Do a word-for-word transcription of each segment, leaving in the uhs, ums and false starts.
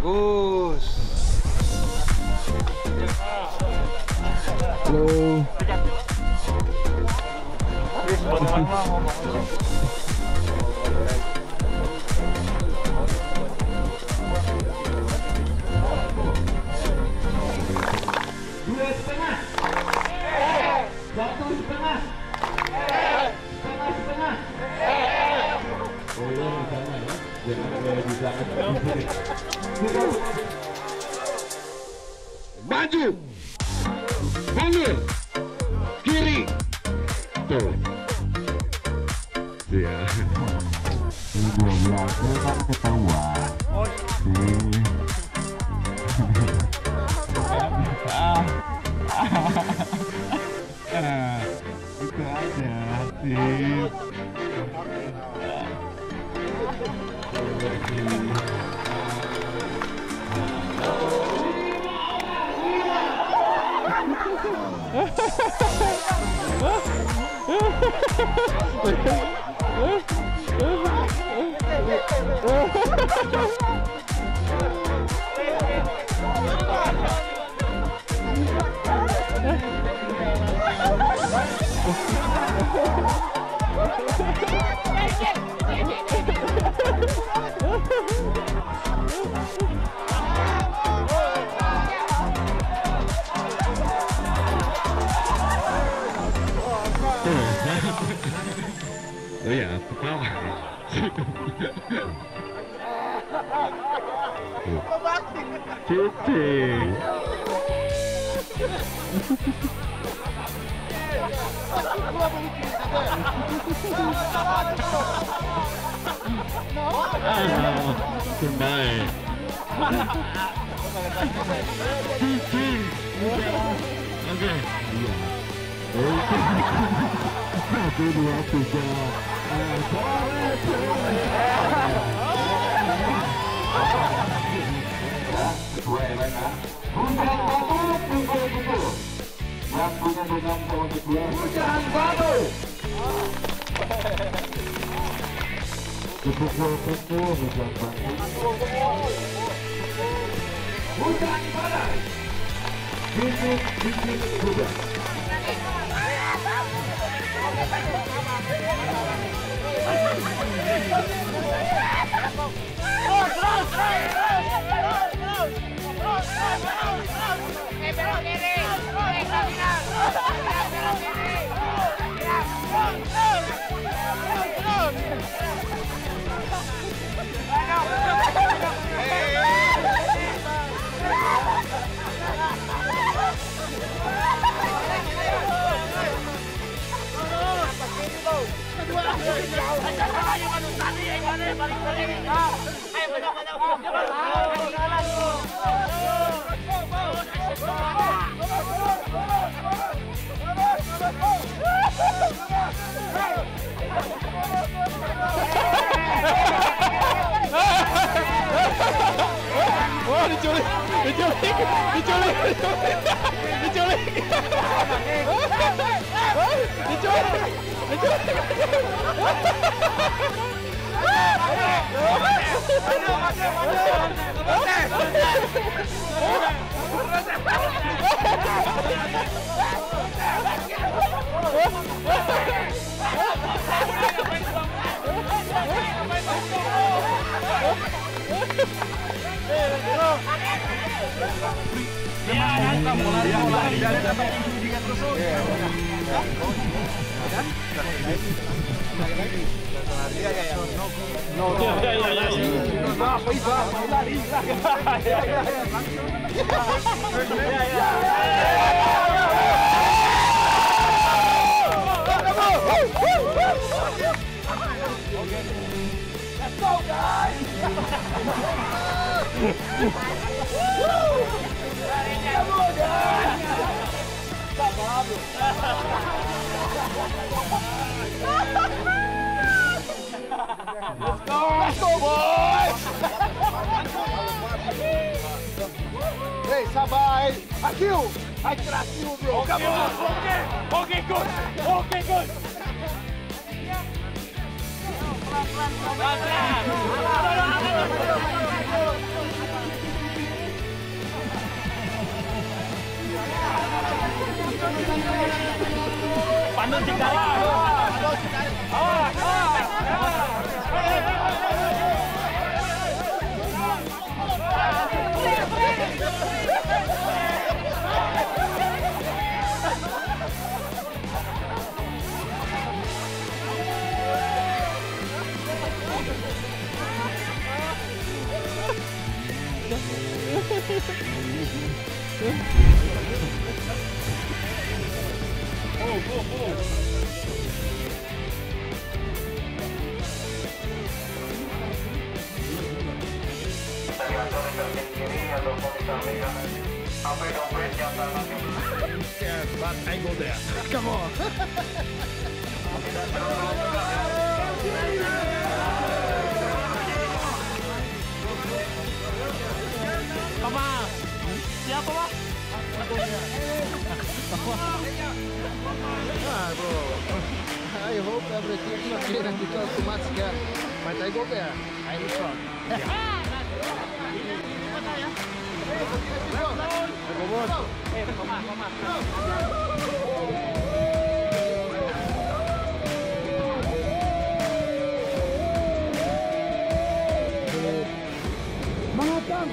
bagus. Halo. Dua setengah, satu setengah, setengah setengah. Oh iya, sama ya. Jangan kayak di belakang. Maju, mundur, kiri, tuh. Iya. Ini dua belas kan ketahuan. Ah, ah, itu aja sip. Oh ya, ketawa. Cici. Pemain. Cici. Oke. Satu dua tiga. Hujan batu. Pukul-pukul hujan batu. Hujan badai. Bintik-bintik hujan. Oh, diculik, diculik, diculik, diculik, diculik, diculik, Let's go, guys! Let's go! Let's go, boys! Hey, sabai! Akil! I trust you, bro! Come on! Okay! Okay, good! Okay, good! Bandung Cingkari. Oh, oh, oh. Yes, but I go there. Come on. Mama, siapa Pak? Ah, bro. I hope everything is okay and because too much gas. But I go there. I'm strong. Mangatang.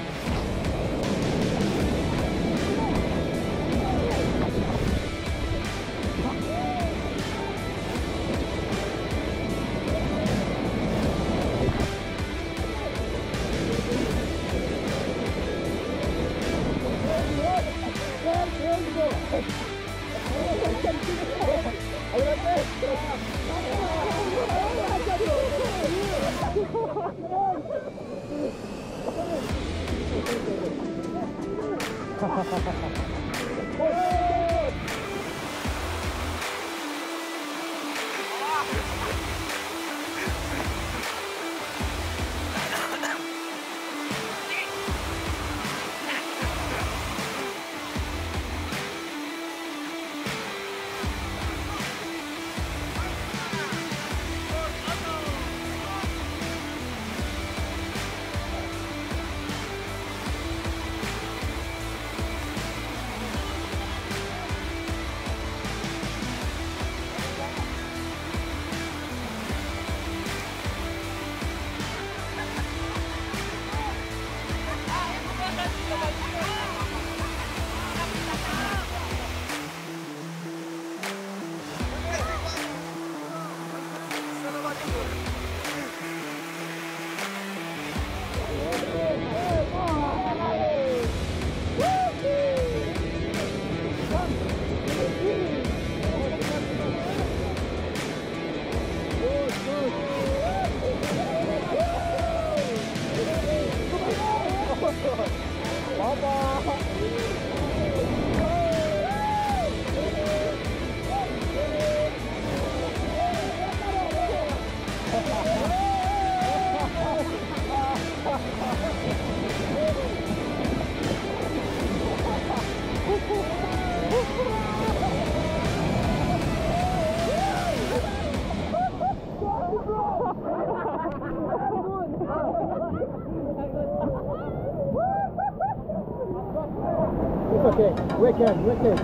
Okay, wicked, wicked.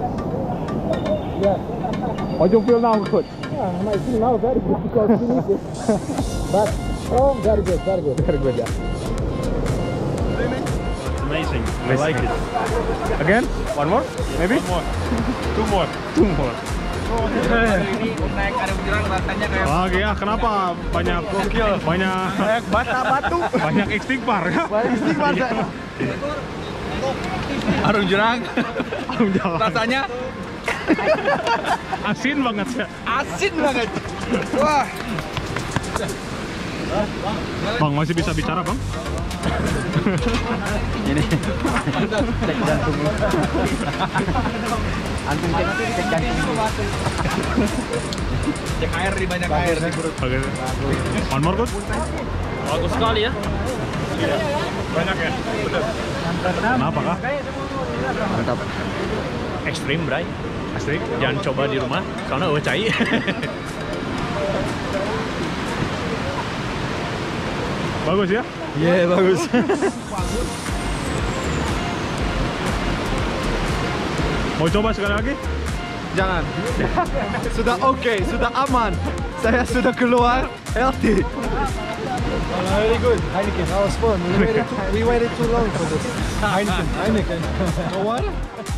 Yeah. How do you feel now, coach? Yeah, I feel now very good because we need it. But oh, very good, very good, Very good, yeah. Amazing. I like it. Again? One more? Maybe? One more. Two more. Two more. Ini naik Arung Jerang rasanya kayak Oke ya, kenapa banyak gokil, banyak Banyak bata batu. banyak istighfar ya? Banyak istighfar. Arung Jerang. Arung Jerang. Rasanya Asin banget ya. asin banget. Wah. Bang, masih bisa bicara bang? Ini cek jantung. Antum cek cek jantung. Cek air di banyak air di perut. Oke. One more coach? Bagus sekali ya. Banyak ya? Kenapa kah? Mantap. Ekstrim, Bray. Ekstrim. Jangan coba di rumah, karena udah cai. Bagus ya? Iya, bagus. Mau coba sekali lagi? jangan. Sudah oke, sudah aman. Saya sudah keluar healthy. Very good. Heineken, that was fun. We waited, too, we waited too long for this. Heineken, Heineken. No water?